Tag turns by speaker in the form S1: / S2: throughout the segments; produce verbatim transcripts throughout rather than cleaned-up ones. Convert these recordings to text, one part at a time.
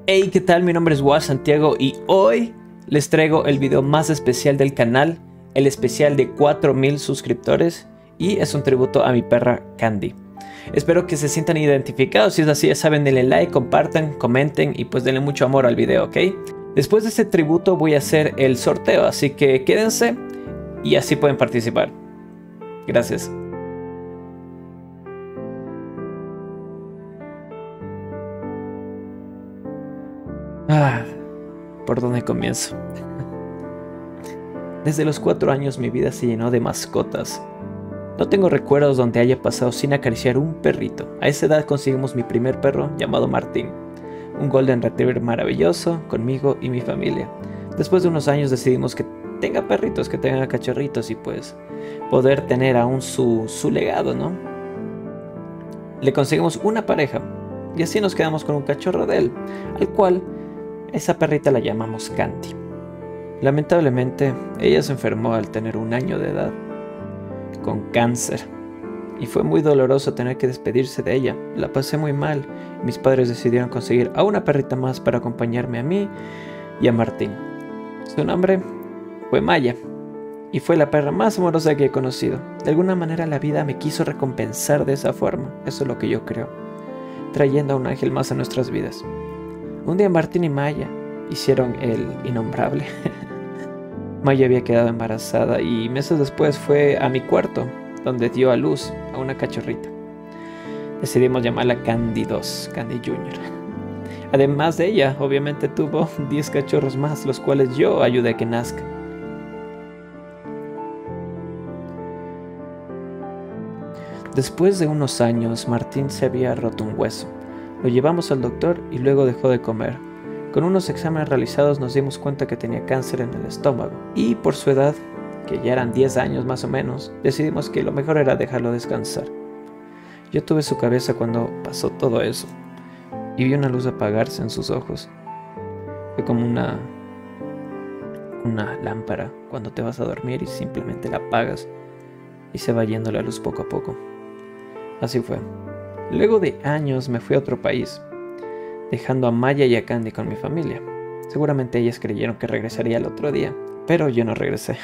S1: Hey, ¿qué tal? Mi nombre es Waz Santiago y hoy les traigo el video más especial del canal, el especial de cuatro mil suscriptores, y es un tributo a mi perra Candy. Espero que se sientan identificados. Si es así, ya saben, denle like, compartan, comenten y pues denle mucho amor al video, ¿ok? Después de este tributo voy a hacer el sorteo, así que quédense y así pueden participar. Gracias. Ah, ¿por dónde comienzo? Desde los cuatro años mi vida se llenó de mascotas. No tengo recuerdos donde haya pasado sin acariciar un perrito. A esa edad conseguimos mi primer perro llamado Martín, un Golden Retriever maravilloso conmigo y mi familia. Después de unos años decidimos que tenga perritos, que tenga cachorritos y pues poder tener aún su, su legado, ¿no? Le conseguimos una pareja y así nos quedamos con un cachorro de él, al cual esa perrita la llamamos Candy. Lamentablemente, ella se enfermó al tener un año de edad, con cáncer, y fue muy doloroso tener que despedirse de ella. La pasé muy mal. Mis padres decidieron conseguir a una perrita más para acompañarme a mí y a Martín. Su nombre fue Maya, y fue la perra más amorosa que he conocido. De alguna manera la vida me quiso recompensar de esa forma, eso es lo que yo creo, trayendo a un ángel más a nuestras vidas. Un día Martín y Maya hicieron el innombrable. Maya había quedado embarazada y meses después fue a mi cuarto, donde dio a luz a una cachorrita. Decidimos llamarla Candy dos, Candy Junior Además de ella, obviamente tuvo diez cachorros más, los cuales yo ayudé a que nazcan. Después de unos años, Martín se había roto un hueso. Lo llevamos al doctor y luego dejó de comer. Con unos exámenes realizados nos dimos cuenta que tenía cáncer en el estómago. Y por su edad, que ya eran diez años más o menos, decidimos que lo mejor era dejarlo descansar. Yo tuve su cabeza cuando pasó todo eso y vi una luz apagarse en sus ojos. Fue como una, una lámpara cuando te vas a dormir y simplemente la apagas y se va yendo la luz poco a poco. Así fue. Luego de años me fui a otro país, dejando a Maya y a Candy con mi familia. Seguramente ellas creyeron que regresaría el otro día, pero yo no regresé.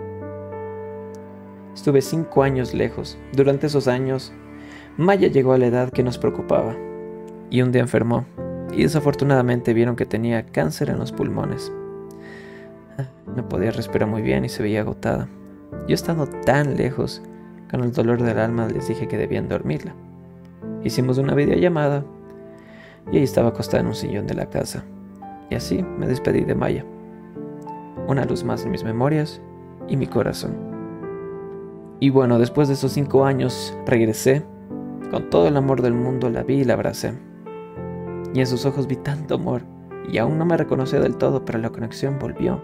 S1: Estuve cinco años lejos. Durante esos años, Maya llegó a la edad que nos preocupaba, y un día enfermó, y desafortunadamente vieron que tenía cáncer en los pulmones. No podía respirar muy bien y se veía agotada. Yo, estando tan lejos, con el dolor del alma, les dije que debían dormirla. Hicimos una videollamada y ella estaba acostada en un sillón de la casa. Y así me despedí de Maya. Una luz más en mis memorias y mi corazón. Y bueno, después de esos cinco años regresé. Con todo el amor del mundo la vi y la abracé. Y en sus ojos vi tanto amor. Y aún no me reconoció del todo, pero la conexión volvió.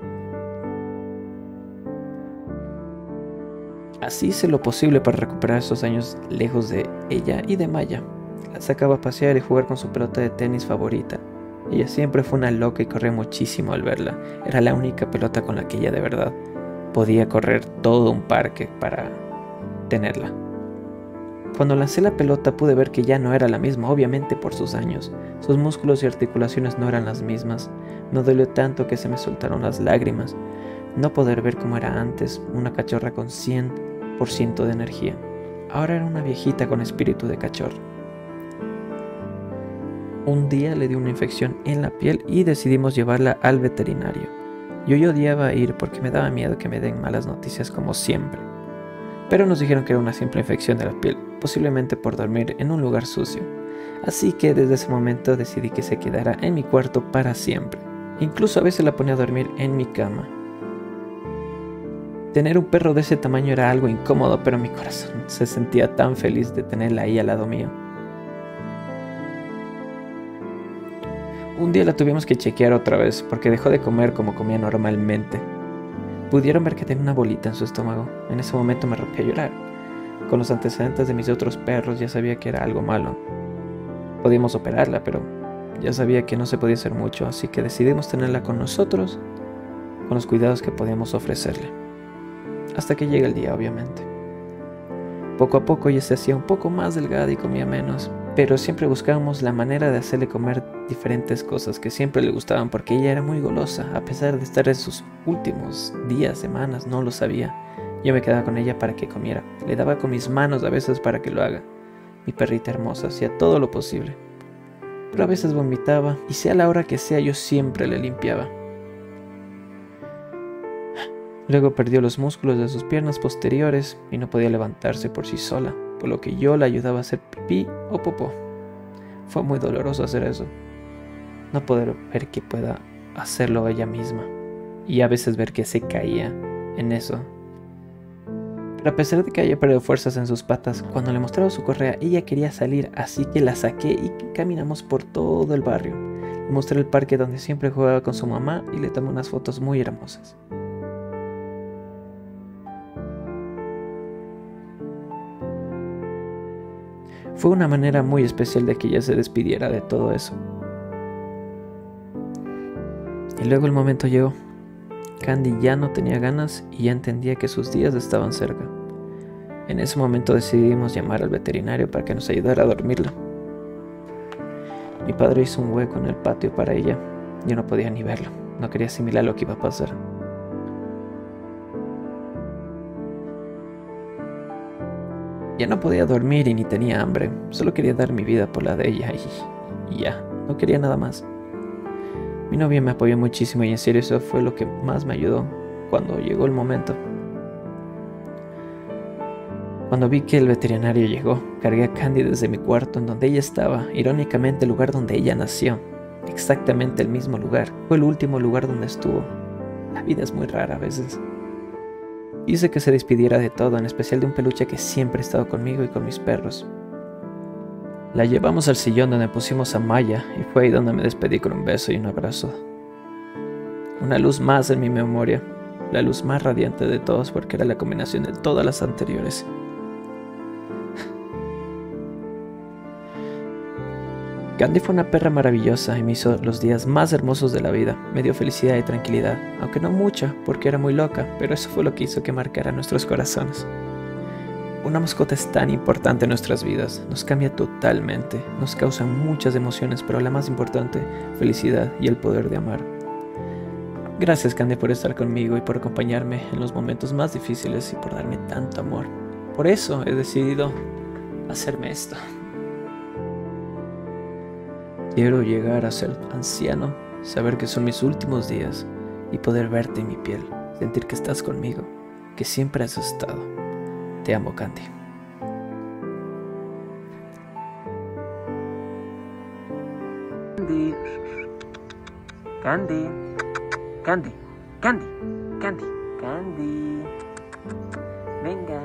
S1: Así hice lo posible para recuperar esos años lejos de ella y de Maya. La sacaba a pasear y jugar con su pelota de tenis favorita. Ella siempre fue una loca y corría muchísimo al verla. Era la única pelota con la que ella de verdad podía correr todo un parque para tenerla. Cuando lancé la pelota pude ver que ya no era la misma, obviamente por sus años. Sus músculos y articulaciones no eran las mismas. Me dolió tanto que se me soltaron las lágrimas. No poder ver cómo era antes, una cachorra con cien por ciento de energía. Ahora era una viejita con espíritu de cachorro. Un día le dio una infección en la piel y decidimos llevarla al veterinario. Yo, yo odiaba ir porque me daba miedo que me den malas noticias como siempre. Pero nos dijeron que era una simple infección de la piel, posiblemente por dormir en un lugar sucio. Así que desde ese momento decidí que se quedara en mi cuarto para siempre. Incluso a veces la ponía a dormir en mi cama. Tener un perro de ese tamaño era algo incómodo, pero mi corazón se sentía tan feliz de tenerla ahí al lado mío. Un día la tuvimos que chequear otra vez porque dejó de comer como comía normalmente. Pudieron ver que tenía una bolita en su estómago. En ese momento me rompí a llorar. Con los antecedentes de mis otros perros ya sabía que era algo malo. Podíamos operarla, pero ya sabía que no se podía hacer mucho, así que decidimos tenerla con nosotros, con los cuidados que podíamos ofrecerle. Hasta que llega el día, obviamente. Poco a poco ella se hacía un poco más delgada y comía menos. pero siempre buscábamos la manera de hacerle comer diferentes cosas que siempre le gustaban, porque ella era muy golosa. A pesar de estar en sus últimos días, semanas, no lo sabía. Yo me quedaba con ella para que comiera. Le daba con mis manos a veces para que lo haga. Mi perrita hermosa hacía todo lo posible, pero a veces vomitaba, y sea la hora que sea, yo siempre le limpiaba. Luego perdió los músculos de sus piernas posteriores y no podía levantarse por sí sola, por lo que yo la ayudaba a hacer pipí o popó. Fue muy doloroso hacer eso. No poder ver que pueda hacerlo ella misma, y a veces ver que se caía en eso. Pero a pesar de que haya perdido fuerzas en sus patas, cuando le mostraba su correa, ella quería salir, así que la saqué y caminamos por todo el barrio. Le mostré el parque donde siempre jugaba con su mamá y le tomé unas fotos muy hermosas. Fue una manera muy especial de que ella se despidiera de todo eso. Y luego el momento llegó. Candy ya no tenía ganas y ya entendía que sus días estaban cerca. En ese momento decidimos llamar al veterinario para que nos ayudara a dormirla. Mi padre hizo un hueco en el patio para ella. Yo no podía ni verlo. No quería asimilar lo que iba a pasar. Ya no podía dormir y ni tenía hambre. Solo quería dar mi vida por la de ella y, y ya. No quería nada más. Mi novia me apoyó muchísimo y en serio eso fue lo que más me ayudó cuando llegó el momento. Cuando vi que el veterinario llegó, cargué a Candy desde mi cuarto en donde ella estaba, irónicamente el lugar donde ella nació. Exactamente el mismo lugar. Fue el último lugar donde estuvo. La vida es muy rara a veces. Hice que se despidiera de todo, en especial de un peluche que siempre ha estado conmigo y con mis perros. La llevamos al sillón donde pusimos a Maya y fue ahí donde me despedí con un beso y un abrazo. Una luz más en mi memoria, la luz más radiante de todas porque era la combinación de todas las anteriores. Candy fue una perra maravillosa y me hizo los días más hermosos de la vida. Me dio felicidad y tranquilidad, aunque no mucha, porque era muy loca, pero eso fue lo que hizo que marcara nuestros corazones. Una mascota es tan importante en nuestras vidas, nos cambia totalmente, nos causa muchas emociones, pero la más importante, felicidad y el poder de amar. Gracias Candy por estar conmigo y por acompañarme en los momentos más difíciles y por darme tanto amor. Por eso he decidido hacerme esto. Quiero llegar a ser anciano, saber que son mis últimos días y poder verte en mi piel, sentir que estás conmigo, que siempre has estado. Te amo, Candy.
S2: Candy. Candy. Candy. Candy. Candy. Candy. Venga.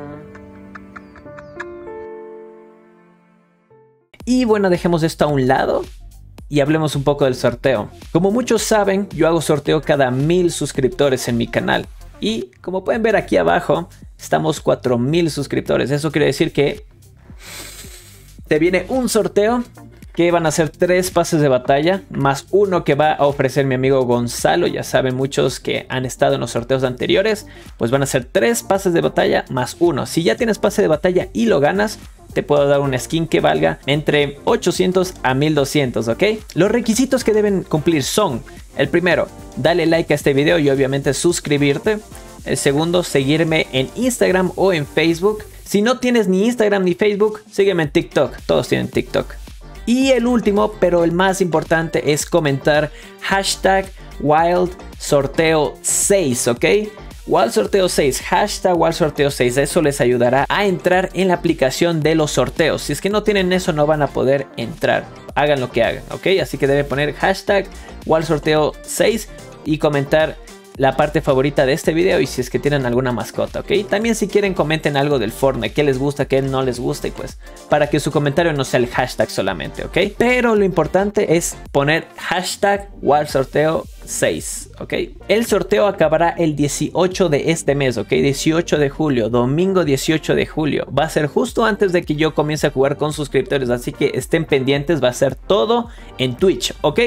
S1: Y bueno, dejemos esto a un lado y hablemos un poco del sorteo. Como muchos saben, yo hago sorteo cada mil suscriptores en mi canal. Y como pueden ver aquí abajo, estamos cuatro mil suscriptores. Eso quiere decir que te viene un sorteo que van a ser tres pases de batalla, más uno que va a ofrecer mi amigo Gonzalo. Ya saben muchos que han estado en los sorteos anteriores, pues van a ser tres pases de batalla más uno. Si ya tienes pase de batalla y lo ganas, te puedo dar una skin que valga entre ochocientos a mil doscientos, ¿ok? Los requisitos que deben cumplir son: el primero, dale like a este video y obviamente suscribirte. El segundo, seguirme en Instagram o en Facebook. Si no tienes ni Instagram ni Facebook, sígueme en TikTok. Todos tienen TikTok. Y el último, pero el más importante, es comentar hashtag Wild Sorteo seis, ¿ok? Wild Sorteo seis, hashtag Wild Sorteo seis. Eso les ayudará a entrar en la aplicación de los sorteos. Si es que no tienen eso, no van a poder entrar. Hagan lo que hagan, ¿ok? Así que deben poner hashtag Wild Sorteo seis y comentar la parte favorita de este video y si es que tienen alguna mascota, ¿ok? También si quieren comenten algo del Fortnite, qué les gusta, qué no les gusta, y pues para que su comentario no sea el hashtag solamente, ¿ok? Pero lo importante es poner hashtag Wild Sorteo seis, ¿ok? El sorteo acabará el dieciocho de este mes, ¿ok? dieciocho de julio, domingo dieciocho de julio. Va a ser justo antes de que yo comience a jugar con suscriptores, así que estén pendientes, va a ser todo en Twitch, ¿ok?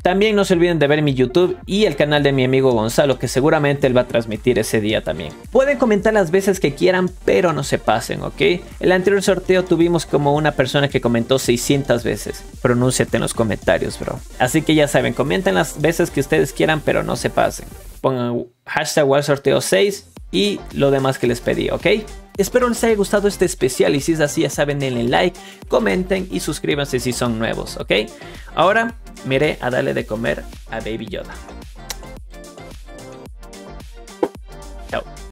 S1: También no se olviden de ver mi YouTube y el canal de mi amigo Gonzalo, que seguramente él va a transmitir ese día también. Pueden comentar las veces que quieran, pero no se pasen, ¿ok? El anterior sorteo tuvimos como una persona que comentó seiscientas veces. Pronúnciate en los comentarios, bro. Así que ya saben, comenten las veces que ustedes quieran, pero no se pasen. Pongan hashtag Wild Sorteo seis y lo demás que les pedí, ¿ok? Espero les haya gustado este especial y si es así ya saben, denle like, comenten y suscríbanse si son nuevos, ¿ok? Ahora me iré a darle de comer a Baby Yoda.